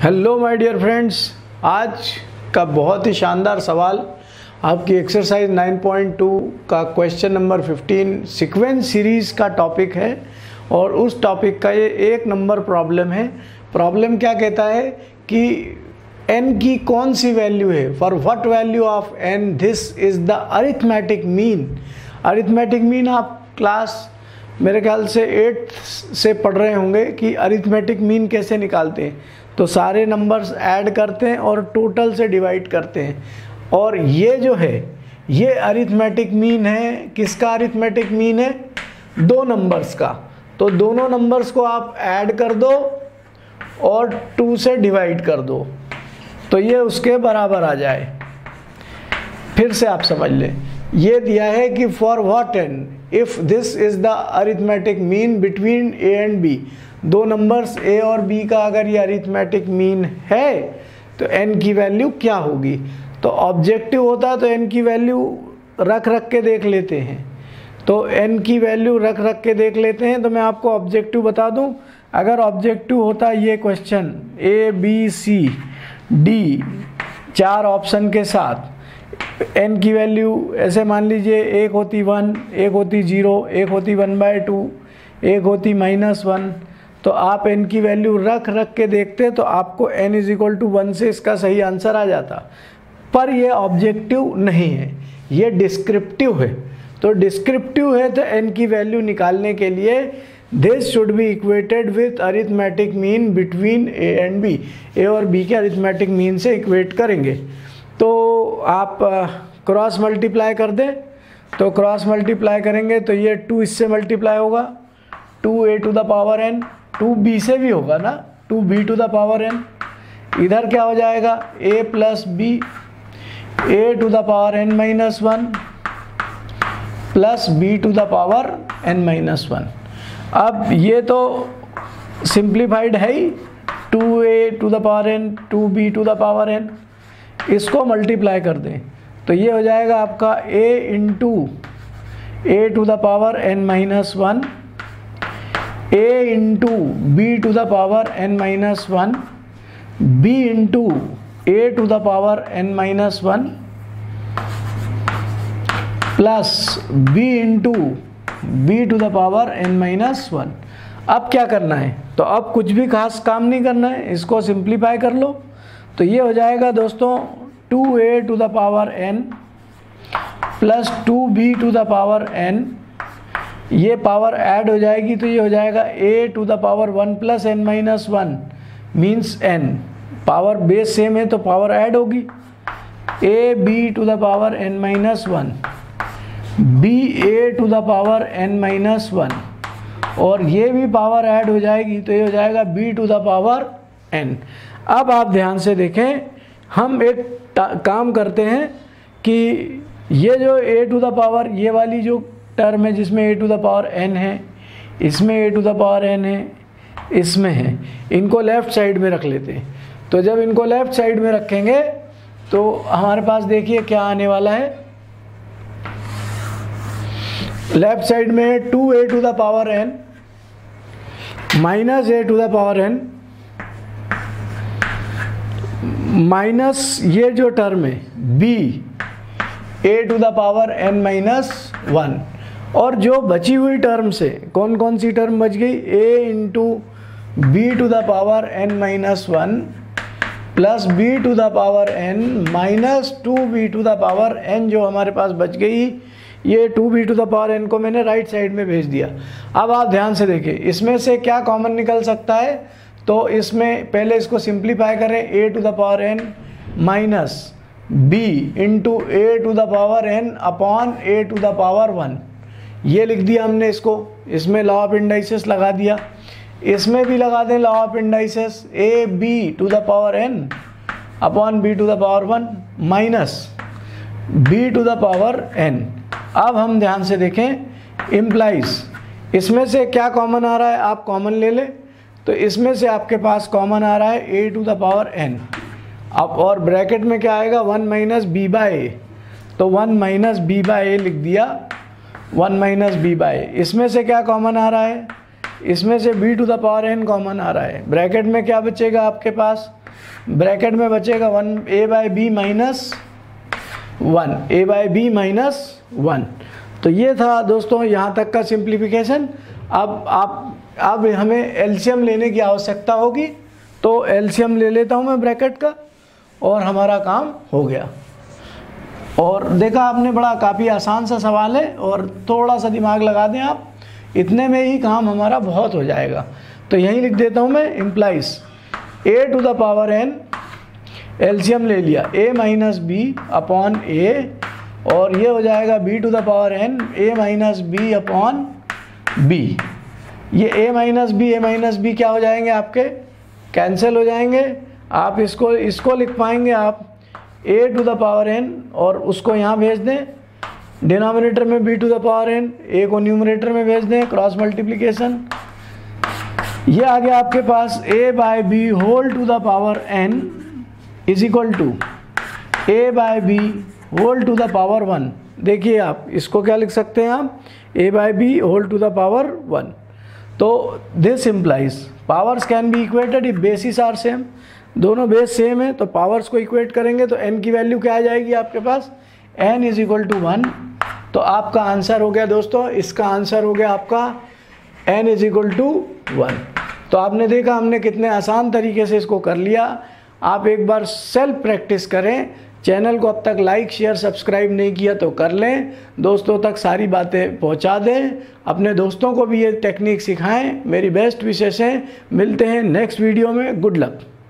Hello my dear friends, आज का बहुत ही शानदार सवाल आपकी एक्सरसाइज 9.2 का क्वेश्चन नंबर 15 सीक्वेंस सीरीज़ का टॉपिक है और उस टॉपिक का ये एक नंबर प्रॉब्लम है। प्रॉब्लम क्या कहता है कि n की कौन सी वैल्यू है, for what value of n this is the arithmetic mean. Arithmetic mean आप क्लास मेरे ख्याल से 8th से पढ़ रहे होंगे कि अरिथमेटिक मीन कैसे निकालते हैं। तो सारे नंबर्स ऐड करते हैं और टोटल से डिवाइड करते हैं, और ये जो है ये अरिथमेटिक मीन है। किसका अरिथमेटिक मीन है? दो नंबर्स का। तो दोनों नंबर्स को आप ऐड कर दो और 2 से डिवाइड कर दो तो ये उसके बराबर आ जाए। फिर से आप समझ लें, ये दिया है कि for what n if this is the arithmetic mean between a and b। दो नंबर्स a और b का अगर ये अरिथमेटिक मीन है तो n की वैल्यू क्या होगी। तो ऑब्जेक्टिव होता तो n की वैल्यू रख के देख लेते हैं। तो n की वैल्यू रख के देख लेते हैं। तो मैं आपको ऑब्जेक्टिव बता दूं, अगर ऑब्जेक्टिव होता ये question a b c d 4 option के साथ n की वैल्यू ऐसे मान लीजिए, एक होती 1, एक होती 0, एक होती 1/2, एक होती -1। तो आप n की वैल्यू रख के देखते तो आपको n = 1 से इसका सही आंसर आ जाता। पर ये ऑब्जेक्टिव नहीं है, ये डिस्क्रिप्टिव है। तो डिस्क्रिप्टिव है तो n की वैल्यू निकालने के लिए this should be equated with arithmetic mean between a and b। a और b के अरिथमेटिक मीन से इक्वेट करेंगे। तो आप क्रॉस मल्टीप्लाई कर दें। तो क्रॉस मल्टीप्लाई करेंगे तो ये 2 इससे मल्टीप्लाई होगा, 2a⁴n, 2b से भी होगा ना, 2b⁴n। इधर क्या हो जाएगा, a + b a⁴n-1 plus b⁴n-1। अब ये तो सिंप्लीफाइड है ही, 2a⁴n 2b⁴n। इसको मल्टीप्लाई कर दें तो ये हो जाएगा आपका a × a⁴n-1 a × b⁴n-1 b × a⁴n-1 plus b × b⁴n-1। अब क्या करना है? तो अब कुछ भी खास काम नहीं करना है, इसको सिंप्लीफाई कर लो। तो ये हो जाएगा दोस्तों 2a⁴n प्लस 2b⁴n। ये पावर ऐड हो जाएगी तो ये हो जाएगा a⁴1 + n-1 means n। Power base same है तो पावर ऐड होगी, ab⁴n-1 ba⁴n-1, और ये भी पावर ऐड हो जाएगी तो ये हो जाएगा b⁴n। अब आप ध्यान से देखें, हम एक काम करते हैं कि ये जो ये वाली जो टर्म है जिसमें a⁴n है, इसमें a⁴n है, इसमें है, इनको लेफ़्ट साइड में रख लेते हैं। तो जब इनको लेफ़्ट साइड में रखेंगे तो हमारे पास देखिए क्या आने वाला है। लेफ़्ट साइड में 2a⁴n माइनस a⁴n माइनस ये जो टर्म है b a⁴n-1, और जो बची हुई टर्म से कौन कौन सी टर्म बच गई, a × b⁴n-1 plus b⁴n minus 2b⁴n जो हमारे पास बच गई। ये 2b⁴n को मैंने राइट साइड में भेज दिया। अब आप ध्यान से देखिए, इसमें से क्या कॉमन निकल सकता है। तो इसमें पहले इसको सिंप्लीफाई करें, a⁴n माइनस b × a⁴n/a⁴1 ये लिख दिया हमने इसको। इसमें लॉ ऑफ इंडाइसिस लगा दिया, इसमें भी लगा दें law of indices, ab⁴n/b⁴1 minus b⁴n। अब हम ध्यान से देखें, इम्प्लाइज इसमें से क्या कॉमन आ रहा है, आप कॉमन ले लें। तो इसमें से आपके पास कॉमन आ रहा है a⁴n। अब और ब्रैकेट में क्या आएगा, 1 - b/a। तो 1 - b/a लिख दिया, 1 - b/a। इसमें से क्या कॉमन आ रहा है, इसमें से b⁴n कॉमन आ रहा है। ब्रैकेट में क्या बचेगा आपके पास, ब्रैकेट में बचेगा 1 a by B minus 1, a by B minus 1। तो ये था दोस्तों यहाँ तक का सिंप्लीफिकेशन। अब हमें एलसीएम लेने की आवश्यकता होगी, तो एलसीएम ले लेता हूँ मैं ब्रैकेट का और हमारा काम हो गया। और देखा आपने, बड़ा काफ़ी आसान सा सवाल है और थोड़ा सा दिमाग लगा दें आप, इतने में ही काम हमारा बहुत हो जाएगा। तो यहीं लिख देता हूँ मैं, implies a to the power n, LCM ले लिया a minus B upon a, और ये हो जाएगा b to the power n a minus B upon b। ये a माइनस बी क्या हो जाएंगे आपके, कैंसिल हो जाएंगे। आप इसको लिख पाएंगे आप a to the power n और उसको यहाँ भेज दें डिनोमिनेटर में b to the power n, a को न्यूमरेटर में भेज दें, क्रॉस मल्टीप्लिकेशन। ये आ गया आपके पास a by B whole to the power n is equal to a by B whole to the power 1। देखिए आप इसको क्या लिख सकते हैं आप, a by B whole to the power 1। तो this implies powers can be equated if basis are same, दोनों बेस सेम है तो पावर्स को इक्वेट करेंगे तो n की वैल्यू क्या आ जाएगी आपके पास, n इज इक्वल टू 1। तो आपका आंसर हो गया दोस्तों, इसका आंसर हो गया आपका n इज इक्वल टू 1। तो आपने देखा हमने कितने आसान तरीके से इसको कर लिया। आप एक बार सेल्फ प्रैक्टिस करें। चैनल को अब तक लाइक शेयर सब्सक्राइब नहीं किया तो कर लें, दोस्तों तक सारी बातें पहुंचा दें, अपने दोस्तों को भी ये टेक्निक सिखाएं। मेरी बेस्ट विशेष है। मिलते हैं नेक्स्ट वीडियो में। Good luck.